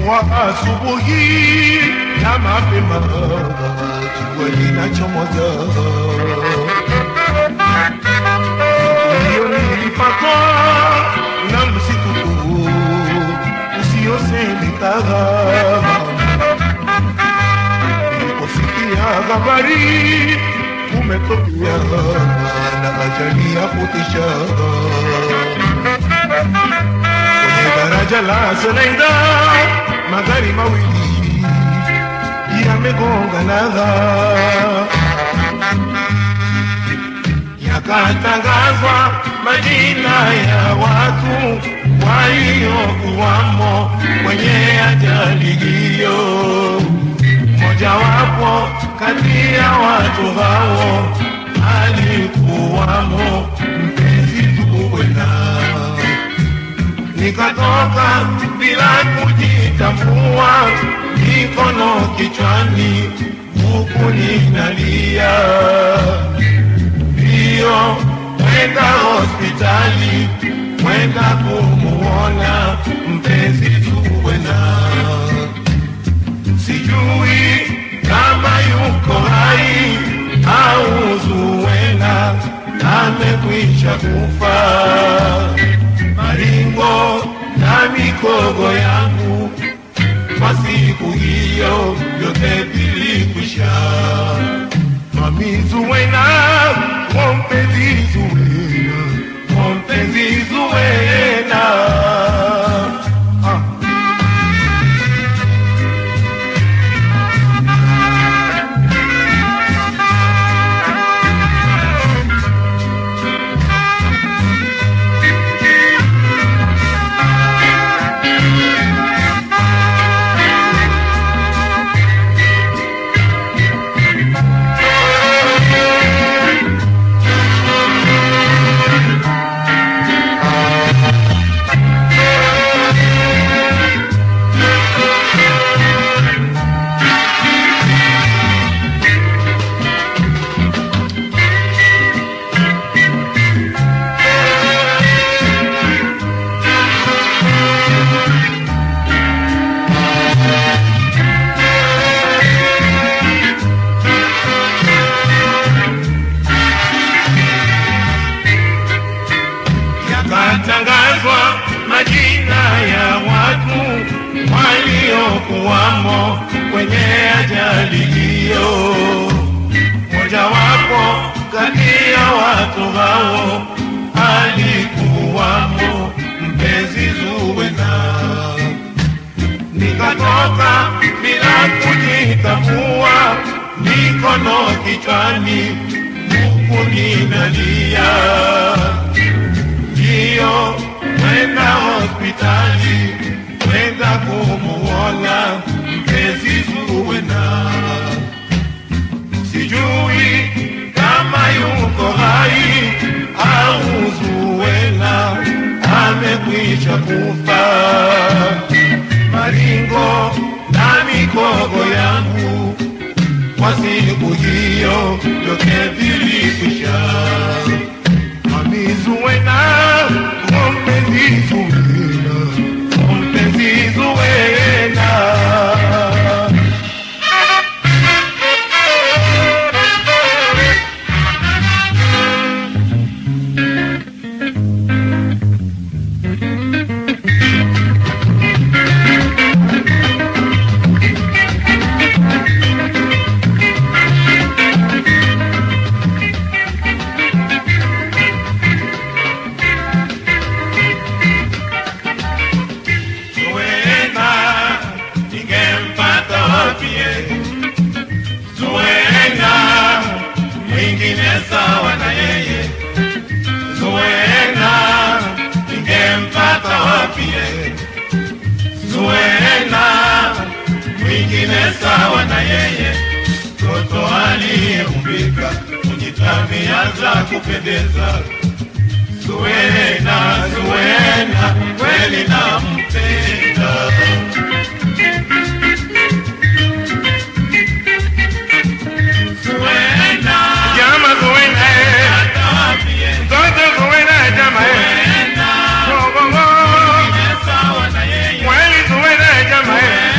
kwa asubuhi na mapema jua linachomoza. Hiyo nilipatwa na msitu huu usiosemeka. Niliposikia habari umetokea na ajali ya kutisha kwenye daraja la Zuwena, magari mawili yamegongana, yakatangazwa majina ya watu waliokuwamo kwenye ajali hiyo. Mmoja wapo kati ya watu hao alikuwamo mpenzi Zuwena. Nikatoka bila kujitambua, mikono kichwani huku ninalia. Ndio kwenda hospitali, kwenda kumuona mpenzi Zuwena. Sijui kama yuko hai au Zuwena amekwisha kufa. Maringo na mikogo yangu kwa siku hiyo yote vilikwisha. Mami Zuwena, mpenzi Zuwena, mpenzi Zuwena. Tangazwa majina ya watu waliokuwamo kwenye ajali hiyo. Mmoja wapo kati ya watu hao alikuwamo mpenzi Zuwena. Nikatoka bila kujitambua, mikono kichwani huku ninalia. Ndio kwenda hospitali, kwenda kumuona mpenzi Zuwena. Sijui kama yuko hai au Zuwena amekwisha kufa. Maringo na mikogo yangu kwa siku hiyo yote vilikwisha. Mami Zuwena, mpenzi Zuwena, mpenzi Zuwena. Zuwena, mwingine sawa na yeye. Zuwena, ningempata wapi yeye? Zuwena, mwingine sawa na yeye. Mtoto aliyeumbika mwenye tabia za kupendeza. Zuwena, Zuwena, kweli nampenda. Zuwena,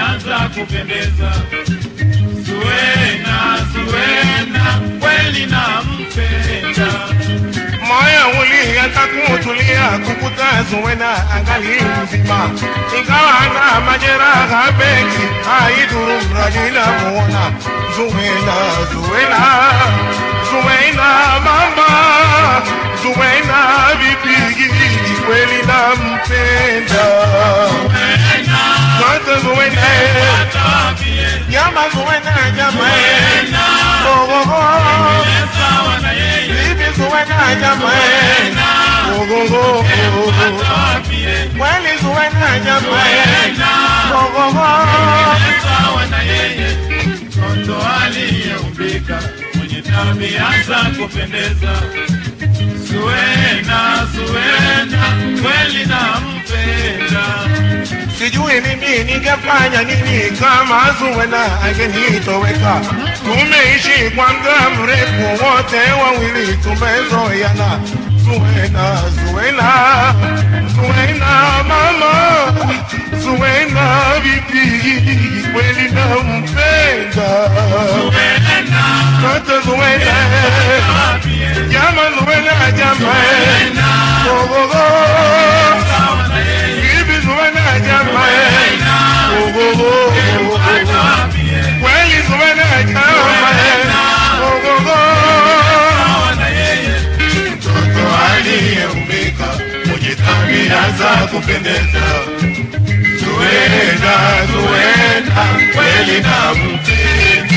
yameanza kupendeza. Zuwena, Zuwena, kweli nampenda. Moyo ulianza kutulia kukuta Zuwena angali mzima, ingawa na majeraha mengi haidhuru mradi namuona. Zuwena, Zuwena, Zuwena mama, Zuwena bibigi, kweli nampenda. Zote Zuwena, nyama Zuwena, nyama oh oh oh, bibi Zuwena, nyama oh oh oh, kweli Zuwena, nyama oh oh oh. Mtoto aliyeumbika mwenye tabia za kupendeza. Zuwena, Zuwena, kweli nampenda. Sijui mimi ningefanya nini kama Zuwena angenitoweka. Tumeishi kwa muda mrefu, wote wawili tumezoeana. Zuwena, Zuwena, Zuwena mama, Zuwena bibi, kweli nampenda. Zuwena, Kata Zuwena, jama Zuwena, jama oh oh oh, bibi Zuwena, jama oh oh oh, kweli Zuwena, jama oh oh oh. mtoto aliyeumbika mwenye tabia za kupendeza. Zuwena, Zuwena, kweli nampenda.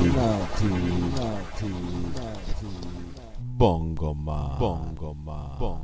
Bongoma.